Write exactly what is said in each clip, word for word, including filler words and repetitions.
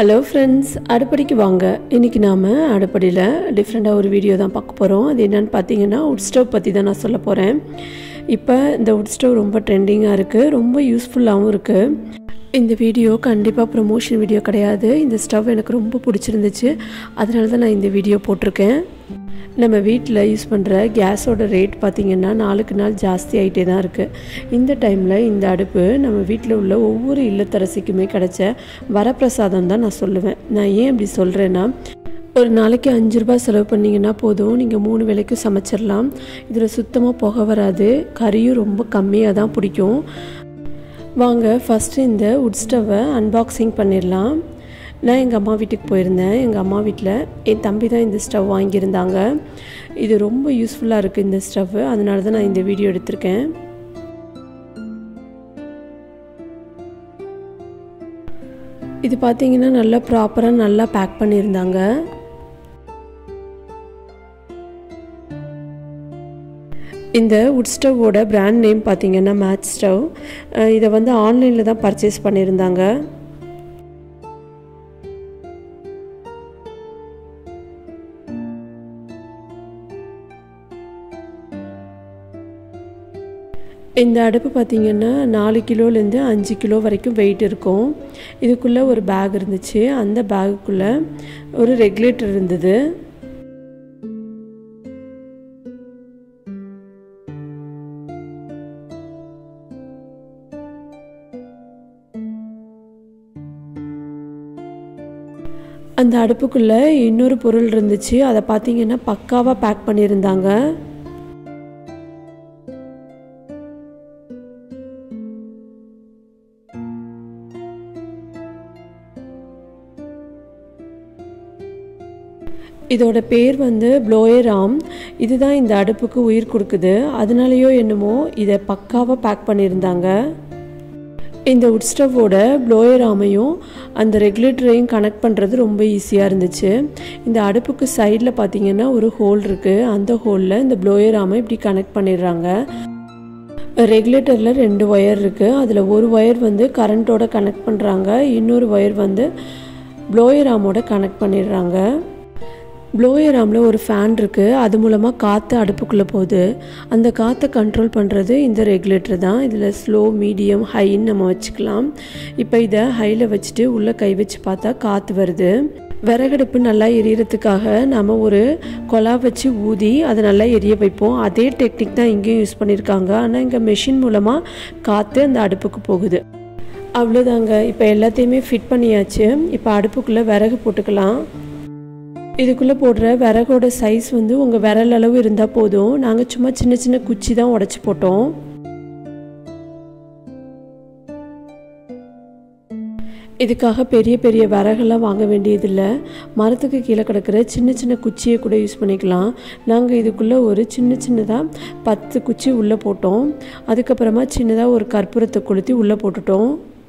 Hello friends, அடுப்படிக்கு வாங்க. இன்னைக்கு நாம அடுப்படியில டிஃபரண்டா ஒரு வீடியோ தான் பார்க்க போறோம். அது என்னன்னு பாத்தீங்கன்னா wood stove பத்தி தான் நான் சொல்ல போறேன். இப்போ இந்த wood stove ரொம்ப ட்ரெண்டிங்கா இருக்கு, ரொம்ப யூஸ்ஃபுல்லாவும் இருக்கு. இந்த வீடியோ கண்டிப்பா ப்ரமோஷன் வீடியோ கிடையாது. இந்த ஸ்டவ் எனக்கு ரொம்ப பிடிச்சிருந்துச்சு. அதனால தான் நான் இந்த வீடியோ போட்டுருக்கேன். நம்ம வீட்டில் யூஸ் பண்ணுற கேஸோட ரேட் பார்த்திங்கன்னா நாளுக்கு நாள் ஜாஸ்தி ஆகிட்டே தான் இருக்குது. இந்த டைமில் இந்த அடுப்பு நம்ம வீட்டில் உள்ள ஒவ்வொரு இல்லத்தரசிக்குமே கிடைச்ச வரப்பிரசாதம் தான் நான் சொல்லுவேன். நான் ஏன் இப்படி சொல்கிறேன்னா, ஒரு நாளைக்கு அஞ்சு ரூபாய் செலவு பண்ணிங்கன்னா போதும், நீங்கள் மூணு வேளைக்கும் சமைச்சிடலாம். இதில் சுத்தமாக புகை வராது, கறியும் ரொம்ப கம்மியாக தான் பிடிக்கும். வாங்க ஃபஸ்ட்டு இந்த wood ஸ்டவ்வை அன்பாக்சிங் பண்ணிடலாம். நான் எங்கள் அம்மா வீட்டுக்கு போயிருந்தேன். எங்கள் அம்மா வீட்டில் என் தம்பி தான் இந்த ஸ்டவ் வாங்கியிருந்தாங்க. இது ரொம்ப யூஸ்ஃபுல்லாக இருக்குது இந்த ஸ்டவ், அதனால தான் நான் இந்த வீடியோ எடுத்திருக்கேன். இது பார்த்தீங்கன்னா நல்லா ப்ராப்பராக நல்லா பேக் பண்ணியிருந்தாங்க. இந்த wood ஸ்டவ்வோட பிராண்ட் நேம் பார்த்தீங்கன்னா மேட்ச் ஸ்டவ். இதை வந்து ஆன்லைனில் தான் பர்ச்சேஸ் பண்ணியிருந்தாங்க. இந்த அடுப்பு பார்த்திங்கன்னா நாலு கிலோலேருந்து அஞ்சு கிலோ வரைக்கும் வெயிட் இருக்கும். இதுக்குள்ளே ஒரு பேக் இருந்துச்சு. அந்த பேக்குள்ளே ஒரு ரெகுலேட்டர் இருந்தது. அந்த அடுப்புக்குள்ளே இன்னொரு பொருள் இருந்துச்சு. அதை பார்த்திங்கன்னா பக்காவாக பேக் பண்ணியிருந்தாங்க. இதோட பேர் வந்து ப்ளோயர் ஆர்ம். இதுதான் இந்த அடுப்புக்கு உயிர் கொடுக்குது. அதனாலேயோ என்னமோ இதை பக்காவாக பேக் பண்ணியிருந்தாங்க. இந்த wood ஸ்டவ்வோட ப்ளோயர் ஆமையும் அந்த ரெகுலேட்டரையும் கனெக்ட் பண்ணுறது ரொம்ப ஈஸியாக இருந்துச்சு. இந்த அடுப்புக்கு சைடில் பார்த்திங்கன்னா ஒரு ஹோல் இருக்குது. அந்த ஹோலில் இந்த ப்ளோயர் ஆமை இப்படி கனெக்ட் பண்ணிடுறாங்க. ரெகுலேட்டரில் ரெண்டு ஒயர் இருக்குது. அதில் ஒரு ஒயர் வந்து கரண்ட்டோட கனெக்ட் பண்ணுறாங்க, இன்னொரு ஒயர் வந்து ப்ளோயர் ஆமோட கனெக்ட் பண்ணிடுறாங்க. ப்ளோயர் ஆமில் ஒரு ஃபேன் இருக்குது. அது மூலமாக காற்று அடுப்புக்குள்ளே போகுது. அந்த காற்றை கண்ட்ரோல் பண்ணுறது இந்த ரெகுலேட்டர் தான். இதில் ஸ்லோ, மீடியம், ஹைன்னு நம்ம வச்சுக்கலாம். இப்போ இதை ஹையில் வச்சுட்டு உள்ளே கை வச்சு பார்த்தா காற்று வருது. விறகடுப்பு நல்லா எரியறதுக்காக நாம் ஒரு கொலா வச்சு ஊதி அதை நல்லா எரிய வைப்போம். அதே டெக்னிக் தான் இங்கேயும் யூஸ் பண்ணியிருக்காங்க. ஆனால் இங்கே மெஷின் மூலமாக காற்று அந்த அடுப்புக்கு போகுது. அவ்வளோதாங்க. இப்போ எல்லாத்தையுமே ஃபிட் பண்ணியாச்சு. இப்போ அடுப்புக்குள்ளே விறகு போட்டுக்கலாம். இதுக்குள்ளே போடுற விறகோட சைஸ் வந்து உங்கள் விரல் அளவு இருந்தால் போதும். நாங்கள் சும்மா சின்ன சின்ன குச்சி தான் உடச்சி போட்டோம். இதுக்காக பெரிய பெரிய விறகெல்லாம் வாங்க வேண்டியதில்லை. மரத்துக்கு கீழே கிடக்கிற சின்ன சின்ன குச்சியை கூட யூஸ் பண்ணிக்கலாம். நாங்கள் இதுக்குள்ளே ஒரு சின்ன சின்னதாக பத்து குச்சி உள்ளே போட்டோம். அதுக்கப்புறமா சின்னதாக ஒரு கற்பூரத்தை கொளுத்தி உள்ளே போட்டுட்டோம்.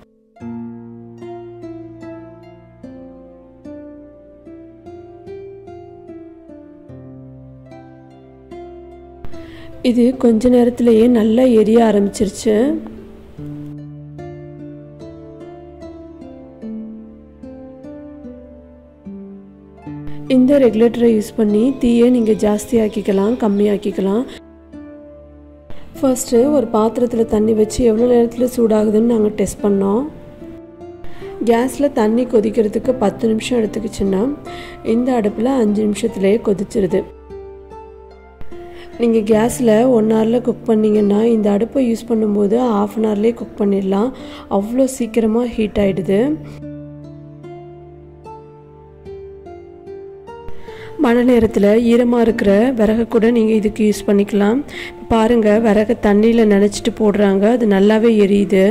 இது கொஞ்ச நேரத்திலேயே நல்லா எரிய ஆரம்பிச்சிருச்சு. இந்த ரெகுலேட்டரை யூஸ் பண்ணி தீயை நீங்கள் ஜாஸ்தி ஆக்கிக்கலாம், கம்மி ஆக்கிக்கலாம். ஃபர்ஸ்ட்டு ஒரு பாத்திரத்தில் தண்ணி வச்சு எவ்வளோ நேரத்தில் சூடாகுதுன்னு நாங்கள் டெஸ்ட் பண்ணோம். கேஸில் தண்ணி கொதிக்கிறதுக்கு பத்து நிமிஷம் எடுத்துக்கிச்சுன்னா இந்த அடுப்பில் அஞ்சு நிமிஷத்துலேயே கொதிச்சிருது. நீங்கள் கேஸில் ஒன் ஹவரில் குக் பண்ணிங்கன்னா இந்த அடுப்பை யூஸ் பண்ணும்போது ஆஃப் அன் ஹவர்லேயே குக் பண்ணிடலாம். அவ்வளோ சீக்கிரமாக ஹீட் ஆகிடுது. மழை நேரத்தில் ஈரமாக இருக்கிற விறகு கூட நீங்கள் இதுக்கு யூஸ் பண்ணிக்கலாம். பாருங்கள், விறகு தண்ணியில் நனைச்சிட்டு போடுறாங்க, அது நல்லாவே எரியுது.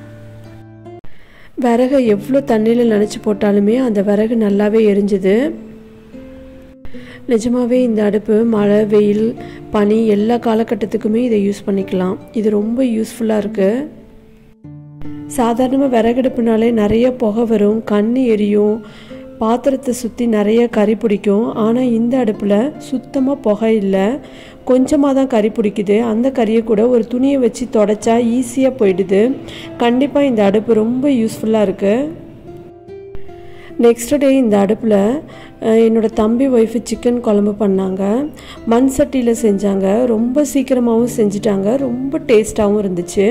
விறகை எவ்வளோ தண்ணியில் நனைச்சி போட்டாலுமே அந்த விறகு நல்லாவே எரிஞ்சுது. நிஜமாகவே இந்த அடுப்பு மழை, வெயில், பனி எல்லா காலகட்டத்துக்குமே இதை யூஸ் பண்ணிக்கலாம். இது ரொம்ப யூஸ்ஃபுல்லாக இருக்குது. சாதாரணமாக விறகடுப்புனாலே நிறைய புகை வரும், கண் எரியும், பாத்திரத்தை சுற்றி நிறைய கறி பிடிக்கும். ஆனால் இந்த அடுப்பில் சுத்தமாக புகை இல்லை, கொஞ்சமாக தான் கறி பிடிக்குது. அந்த கறியை கூட ஒரு துணியை வச்சு தொடச்சா ஈஸியாக போயிடுது. கண்டிப்பாக இந்த அடுப்பு ரொம்ப யூஸ்ஃபுல்லாக இருக்குது. நெக்ஸ்ட் டே இந்த அடுப்பில் என்னோடய தம்பி ஒய்ஃபு சிக்கன் குழம்பு பண்ணாங்க. மண் சட்டியில் செஞ்சாங்க. ரொம்ப சீக்கிரமாகவும் செஞ்சிட்டாங்க. ரொம்ப டேஸ்ட்டாகவும் இருந்துச்சு.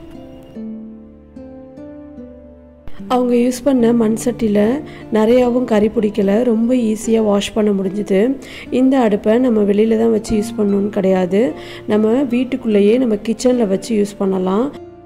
அவங்க யூஸ் பண்ண மண் சட்டியில் நிறையாவும் கறி பிடிக்கலை. ரொம்ப ஈஸியாக வாஷ் பண்ண முடிஞ்சுது. இந்த அடுப்பை நம்ம வெளியில் தான் வச்சு யூஸ் பண்ணணுன்னு கிடையாது. நம்ம வீட்டுக்குள்ளேயே நம்ம கிச்சனில் வச்சு யூஸ் பண்ணலாம்.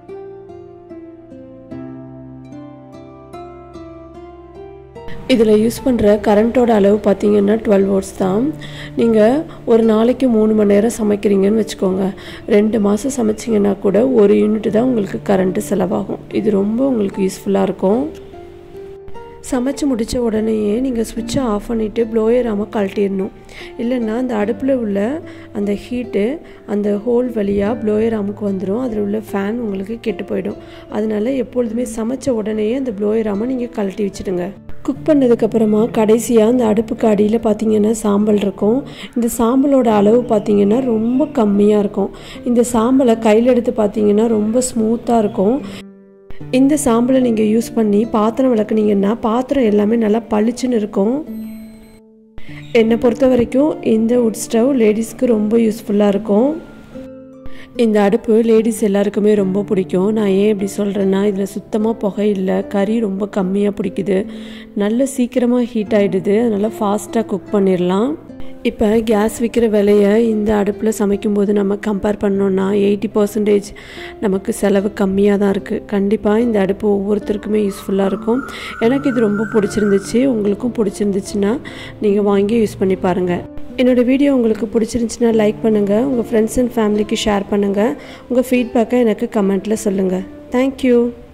இதில் யூஸ் பண்ணுற கரண்ட்டோட அளவு பார்த்திங்கன்னா டுவெல் வோல்ட்ஸ் தான். நீங்கள் ஒரு நாளைக்கு மூணு மணி நேரம் சமைக்கிறீங்கன்னு வச்சுக்கோங்க. ரெண்டு மாதம் சமைச்சிங்கன்னா கூட ஒரு யூனிட் தான் உங்களுக்கு கரண்ட்டு செலவாகும். இது ரொம்ப உங்களுக்கு யூஸ்ஃபுல்லாக இருக்கும். சமைச்சு முடித்த உடனேயே நீங்கள் ஸ்விட்சை ஆஃப் பண்ணிவிட்டு ப்ளோயராமல் கழட்டிடணும். இல்லைன்னா அந்த அடுப்பில் உள்ள அந்த ஹீட்டு அந்த ஹோல் வழியாக ப்ளோயராமுக்கு வந்துடும். அதில் உள்ள ஃபேன் உங்களுக்கு கெட்டு போயிடும். அதனால எப்பொழுதுமே சமைச்ச உடனேயே அந்த ப்ளோயராமல் நீங்கள் கழட்டி வச்சுடுங்க. குக் பண்ணதுக்கப்புறமா கடைசியாக அந்த அடுப்புக்கு அடியில் பார்த்திங்கன்னா சாம்பல் இருக்கும். இந்த சாம்பலோட அளவு பார்த்திங்கன்னா ரொம்ப கம்மியாக இருக்கும். இந்த சாம்பலை கையில் எடுத்து பார்த்திங்கன்னா ரொம்ப ஸ்மூத்தாக இருக்கும். இந்த சாம்பலை நீங்கள் யூஸ் பண்ணி பாத்திரம் விளக்குனீங்கன்னா பாத்திரம் எல்லாமே நல்லா பளிச்சுன்னு இருக்கும். என்னை பொறுத்த வரைக்கும் இந்த வுட் ஸ்டவ் லேடிஸ்க்கு ரொம்ப யூஸ்ஃபுல்லாக இருக்கும். இந்த அடுப்பு லேடிஸ் எல்லாருக்குமே ரொம்ப பிடிக்கும். நான் ஏன் இப்படி சொல்கிறேன்னா, இதில் சுத்தமாக புகை இல்லை, கறி ரொம்ப கம்மியாக பிடிக்குது, நல்ல சீக்கிரமாக ஹீட் ஆகிடுது. அதனால் ஃபாஸ்ட்டாக குக் பண்ணிடலாம். இப்போ கேஸ் விற்கிற விலையை இந்த அடுப்பில் சமைக்கும்போது நம்ம கம்பேர் பண்ணோன்னா எயிட்டி பர்சன்டேஜ் நமக்கு செலவு கம்மியாக தான் இருக்குது. கண்டிப்பாக இந்த அடுப்பு ஒவ்வொருத்தருக்குமே யூஸ்ஃபுல்லாக இருக்கும். எனக்கு இது ரொம்ப பிடிச்சிருந்துச்சு. உங்களுக்கும் பிடிச்சிருந்துச்சுன்னா நீங்கள் வாங்கி யூஸ் பண்ணி பாருங்கள். என்னோடய வீடியோ உங்களுக்கு பிடிச்சிருந்துச்சுன்னா லைக் பண்ணுங்கள். உங்கள் ஃப்ரெண்ட்ஸ் அண்ட் ஃபேமிலிக்கு ஷேர் பண்ணுங்கள். உங்கள் ஃபீட்பேக்கை எனக்கு கமெண்ட்டில் சொல்லுங்கள். தேங்க்யூ.